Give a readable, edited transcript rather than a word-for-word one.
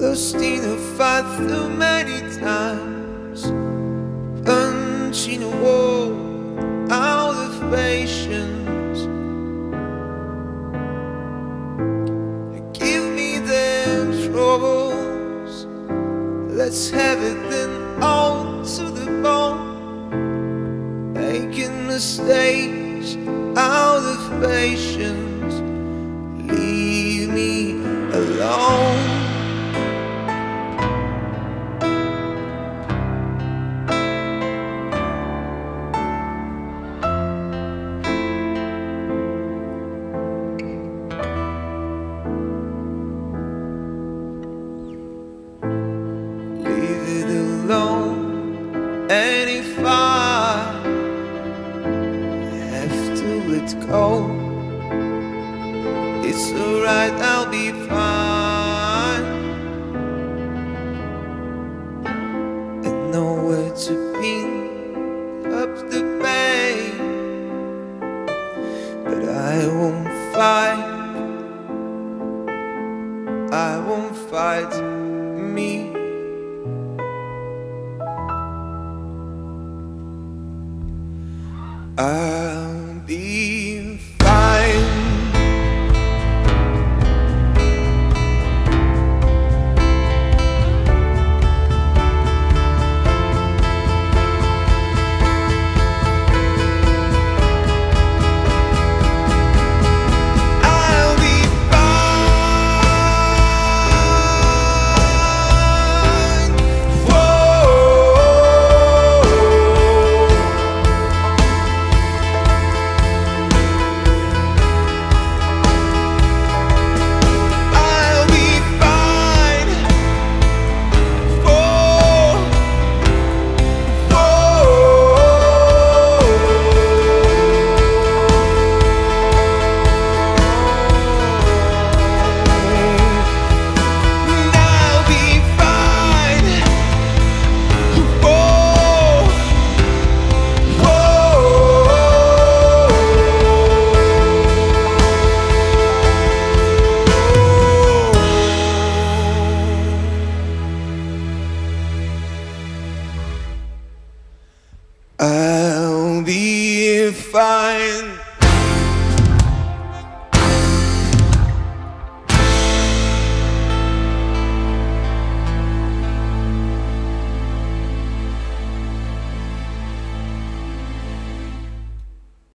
lost in a fight too many times, punching a wall out of patience. Give me them troubles, let's have it then all to the bone. Making mistakes out of patience, leave me alone. Leave it alone. And if I have to let go, it's alright, I'll be fine. And nowhere to pick up the pain, but I won't fight. I won't fight me. I'll be fine. I'll be fine. Whoa. I'll be fine.